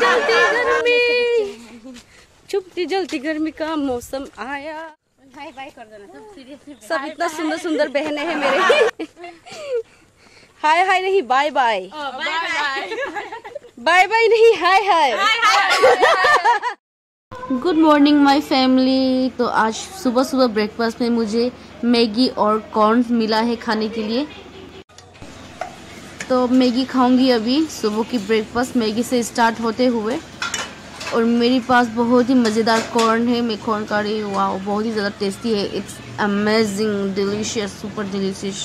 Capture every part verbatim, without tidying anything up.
जलती गर्मी, छुपती जलती गर्मी का मौसम आया। हाय बाय कर देना सब सीरियसली। सब इतना सुंदर सुंदर बहनें हैं मेरे। हाय हाय नहीं बाय बाय, बाय बाय नहीं hi hi. Good morning my family. तो आज सुबह सुबह ब्रेकफास्ट में मुझे मैगी और कॉर्न मिला है खाने के लिए, तो मैगी खाऊंगी अभी। सुबह की ब्रेकफास्ट मैगी से स्टार्ट होते हुए, और मेरे पास बहुत ही मज़ेदार कॉर्न है। मैं कॉर्न खा रही हूँ। वाह, बहुत ही ज़्यादा टेस्टी है। It's amazing, delicious, super delicious.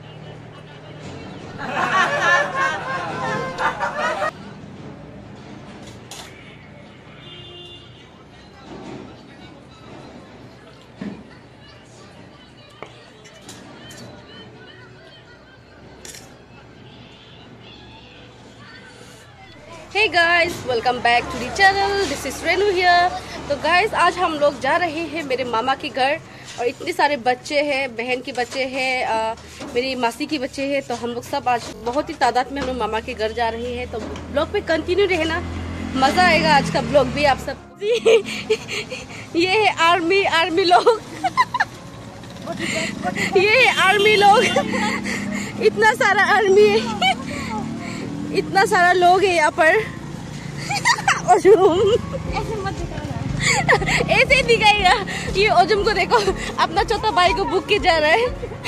Hey guys, welcome back to the channel. This is Renu here. तो गाइस, आज हम लोग जा रहे हैं मेरे मामा के घर, और इतने सारे बच्चे हैं, बहन के बच्चे हैं, मेरी मासी के बच्चे हैं। तो हम लोग सब आज बहुत ही तादाद में हम लोग मामा के घर जा रहे हैं। तो ब्लॉग पे कंटिन्यू रहना, मज़ा आएगा आज का ब्लॉग भी आप सब। ये है आर्मी आर्मी लोग। ये है आर्मी लोग। इतना सारा आर्मी है, इतना सारा लोग है यहाँ पर। ओजुम ऐसे मत दिखाना, ऐसे ही दिखाएगा। ये ओजुम को देखो, अपना छोटा भाई को बुक के जा रहा है।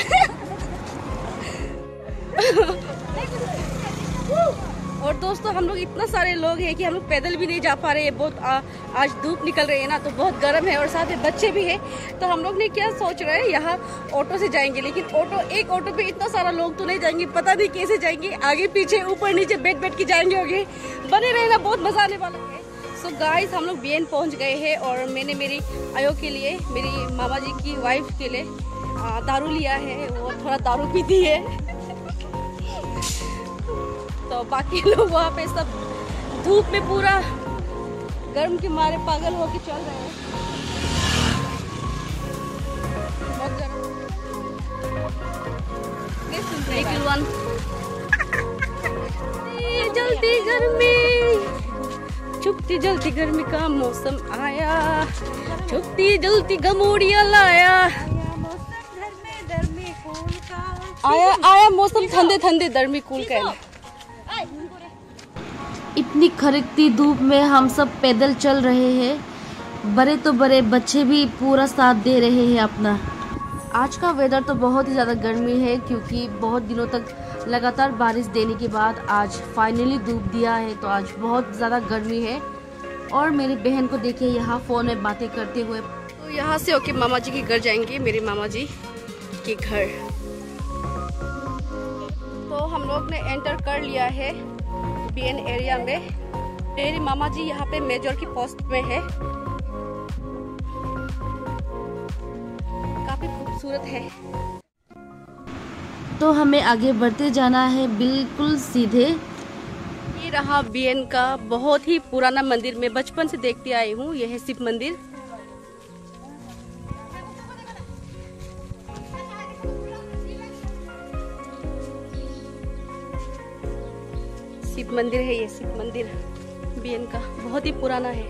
और दोस्तों, हम लोग इतना सारे लोग हैं कि हम लोग पैदल भी नहीं जा पा रहे हैं। बहुत आ, आज धूप निकल रही है ना, तो बहुत गर्म है, और साथ में बच्चे भी हैं। तो हम लोग ने क्या सोच रहे हैं, यहाँ ऑटो से जाएंगे। लेकिन ऑटो, एक ऑटो पे इतना सारा लोग तो नहीं जाएंगे, पता नहीं कैसे जाएंगे। आगे पीछे ऊपर नीचे बैठ बैठ के जाएंगे होंगे। बने रहना, बहुत मजा आने वाला है। सो so गाइस, हम लोग बीएन पहुँच गए हैं, और मैंने मेरी आयो के लिए, मेरी मामा जी की वाइफ के लिए दारू लिया है। वो थोड़ा दारू पीती है, तो बाकी लोग वहाँ पे सब धूप में पूरा गर्म के मारे पागल होके चल रहे हैं। बहुत गर्म। जलती गर्मी, छुपती जलती गर्मी का मौसम आया, छुपती जलती गमोड़िया लाया। आया आया मौसम ठंडे ठंडे दर्मी कूल का। इतनी खड़कती धूप में हम सब पैदल चल रहे हैं। बड़े तो बड़े, बच्चे भी पूरा साथ दे रहे हैं अपना। आज का वेदर तो बहुत ही ज़्यादा गर्मी है, क्योंकि बहुत दिनों तक लगातार बारिश देने के बाद आज फाइनली धूप दिया है। तो आज बहुत ज़्यादा गर्मी है। और मेरी बहन को देखिए यहाँ फ़ोन में बातें करते हुए। तो यहाँ से होके मामा जी के घर जाएंगे, मेरे मामा जी के घर। तो हम लोग ने एंटर कर लिया है बीएन एरिया में। मेरी मामा जी यहाँ पे मेजर की पोस्ट में है। काफी खूबसूरत है। तो हमें आगे बढ़ते जाना है बिल्कुल सीधे। ये रहा बीएन का बहुत ही पुराना मंदिर, मैं बचपन से देखती आई हूँ। यह है शिव मंदिर। शिव मंदिर है ये, शिव मंदिर बीएन का बहुत ही पुराना है।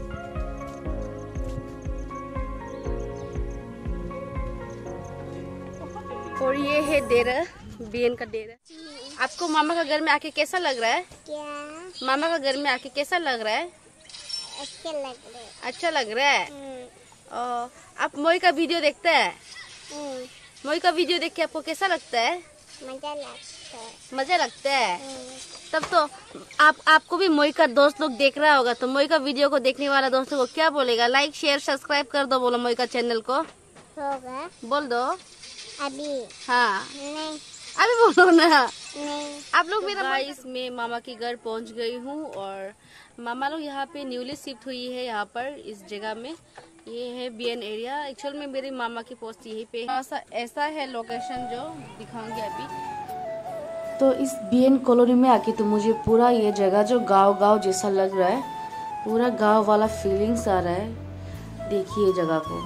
और ये है डेरा, बीएन का डेरा। आपको मामा का घर में आके कैसा लग रहा है? क्या? मामा का घर में आके कैसा लग रहा है? अच्छा लग रहा है। अच्छा लग रहा है। और आप मोई का वीडियो देखते हैं? मोई का वीडियो देख के आपको कैसा लगता है? मजा लगता है। मजा लगता है। तब तो आप आपको भी मोई का दोस्त लोग देख रहा होगा, तो मोई का वीडियो को देखने वाला दोस्तों को क्या बोलेगा? लाइक शेयर सब्सक्राइब कर दो, बोलो मोई का चैनल को। होगा बोल दो अभी। हाँ नहीं, अभी बोलो ना। नहीं, आप लोग मेरा। गाइस, मैं मामा के घर पहुंच गई हूँ, और मामा लोग यहाँ पे न्यूली शिफ्ट हुई है। यहाँ पर इस जगह में ये है बीएन एरिया। एक्चुअल में मेरी मामा की पोस्ट यहीं पे है। ऐसा ऐसा है लोकेशन जो दिखाऊंगी अभी। तो इस बीएन कॉलोनी में आके तो मुझे पूरा ये जगह जो गांव गांव जैसा लग रहा है, पूरा गांव वाला फीलिंग्स आ रहा है। देखिए जगह को।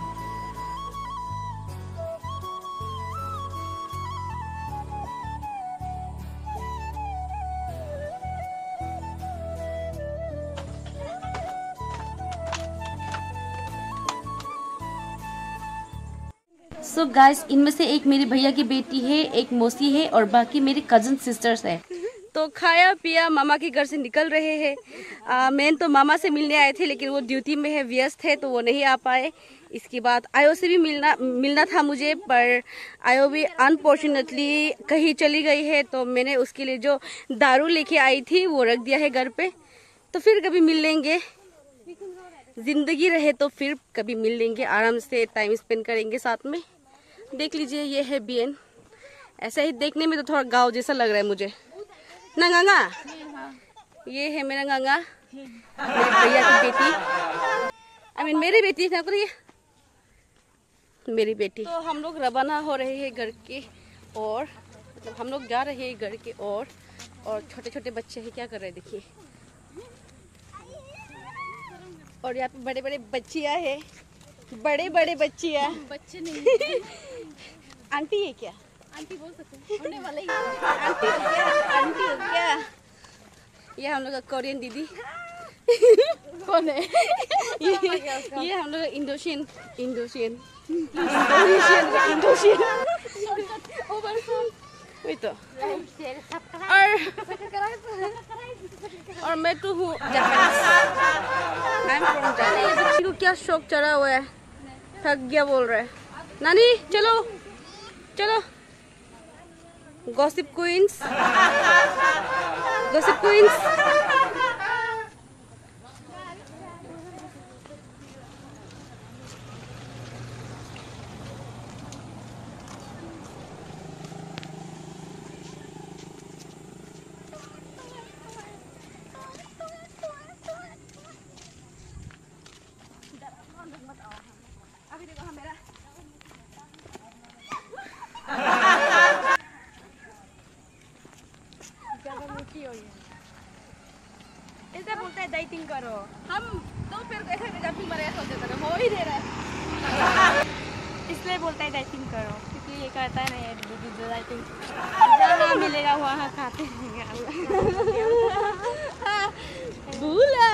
सो गाइस, इनमें से एक मेरी भैया की बेटी है, एक मौसी है और बाकी मेरी कजन सिस्टर्स है। तो खाया पिया मामा के घर से निकल रहे हैं। मैं तो मामा से मिलने आए थे, लेकिन वो ड्यूटी में है, व्यस्त है, तो वो नहीं आ पाए। इसके बाद आयो से भी मिलना मिलना था मुझे, पर आयो भी अनफॉर्चुनेटली कहीं चली गई है। तो मैंने उसके लिए जो दारू लेके आई थी वो रख दिया है घर पे। तो फिर कभी मिल लेंगे, जिंदगी रहे तो फिर कभी मिल लेंगे, आराम से टाइम स्पेंड करेंगे साथ में। देख लीजिए, ये है बीएन। ऐसा ही देखने में तो थोड़ा गांव जैसा लग रहा है मुझे ना गंगा। ये है मेरा गंगा, मेरे भैया की बेटी, आई मीन मेरी बेटी है, ये मेरी बेटी। तो हम लोग रवाना हो रहे हैं घर के और, मतलब हम लोग जा रहे हैं घर के और और छोटे छोटे बच्चे हैं, क्या कर रहे हैं देखिए। और यहाँ पे बड़े बड़े बच्चियाँ हैं, बड़े बड़े बच्चियाँ। बच्चे नहीं आंटी है क्या? आंटी बोल सकते हैं, होने वाला ही है। आंटी हो क्या? आंटी हो क्या? ये हम लोग का कोरियन दीदी। कौन है? ये, ये हम लोग इंडोशियन इंडोशियन इंडोशियन इंडोशियन वही तो। और और मैं तो हूँ जापानीज। बच्ची को क्या शौक चढ़ा हुआ है, थक गया बोल रहा है। नानी चलो चलो, गॉसिप क्वींस, गॉसिप क्वींस। अभी देखो हाँ मेरा ऐसा बोलता है डाइटिंग करो। हम तो फिर कैसे डाइटिंग मरे सोचते थे, हो ही दे रहा है। इसलिए बोलता है डाइटिंग करो, क्योंकि ये करता है ना दीदी जो डाइटिंग जहाँ मिलेगा वहाँ खाते रहेंगे। भूला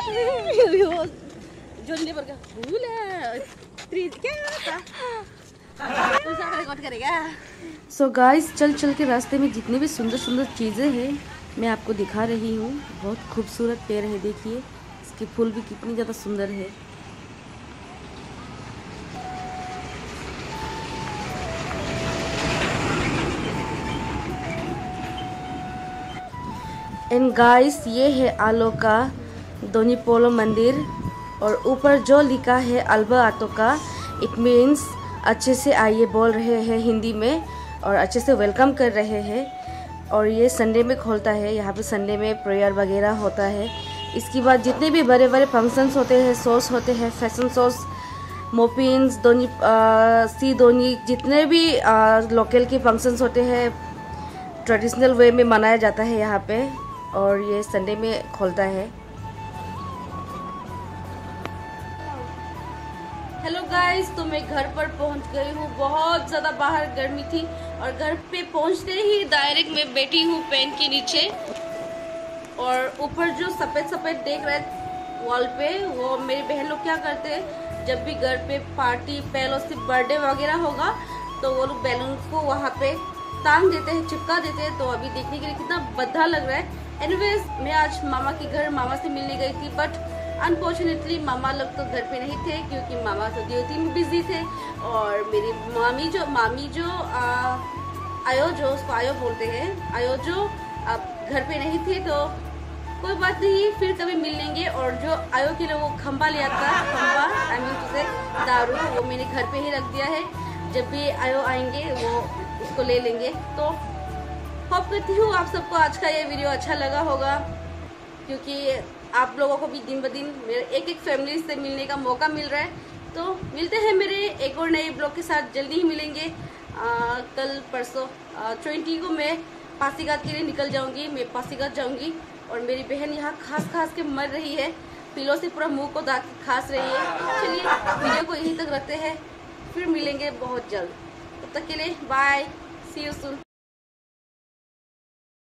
जोड़ने पर का भूला क्या करेगा। सो गाइस, चल चल के रास्ते में जितनी भी सुंदर सुंदर चीज़ें हैं मैं आपको दिखा रही हूँ। बहुत खूबसूरत पेड़ है, देखिए इसके फूल भी कितनी ज़्यादा सुंदर है। एंड गाइस, ये है आलो का दोनीपोलो मंदिर और ऊपर जो लिखा है अल्बा आतो का, इट मीन्स अच्छे से आइए बोल रहे हैं हिंदी में और अच्छे से वेलकम कर रहे हैं। और ये संडे में खोलता है, यहाँ पे संडे में प्रेयर वगैरह होता है। इसके बाद जितने भी बड़े बड़े फंक्शंस होते हैं, शोज होते हैं, फैशन शोज, मोपिन्स, दोनी सी दोनी, जितने भी लोकल के फंक्शंस होते हैं ट्रेडिशनल वे में मनाया जाता है यहाँ पे, और ये संडे में खोलता है। हेलो गाइस, तो मैं घर पर पहुंच गई हूँ। बहुत ज़्यादा बाहर गर्मी थी और घर पे पहुंचते ही डायरेक्ट मैं बैठी हूँ फैन के नीचे। और ऊपर जो सफ़ेद सफ़ेद देख रहे वॉल पे, वो मेरी बहन लोग क्या करते हैं, जब भी घर पे पार्टी पहले से बर्थडे वगैरह होगा तो वो लोग बैलून को वहाँ पे टांग देते हैं, चिपका देते हैं। तो अभी देखने के लिए कितना बद्दा लग रहा है। एनीवेज, मैं आज मामा के घर मामा से मिलने गई थी, बट अनफॉर्चुनेटली मामा लोग तो घर पे नहीं थे क्योंकि मामा तो ड्यूटी में बिजी थे। और मेरी मामी जो मामी जो आ, आयो जो उसको आयो बोलते हैं, आयो जो अब घर पे नहीं थे। तो कोई बात नहीं, फिर कभी मिल लेंगे। और जो आयो के लिए वो खंबा लिया था, खंबा आई मीन तुझे दारू, वो मैंने घर पे ही रख दिया है। जब भी आयो आएंगे वो उसको ले लेंगे। तो होप करती हूँ आप सबको आज का ये वीडियो अच्छा लगा होगा, क्योंकि आप लोगों को भी दिन ब दिन मेरे एक एक फैमिली से मिलने का मौका मिल रहा है। तो मिलते हैं मेरे एक और नए ब्लॉग के साथ, जल्दी ही मिलेंगे। आ, कल परसों ट्वेंटी को मैं पासीघाट के लिए निकल जाऊंगी। मैं पासीघाट जाऊंगी और मेरी बहन यहाँ खास खास के मर रही है, पिलो से पूरा मुंह को दाग के खास रही है। चलिए वीडियो को यहीं तक रखते हैं, फिर मिलेंगे बहुत जल्द। तब तक के लिए बाय, सी यू सून।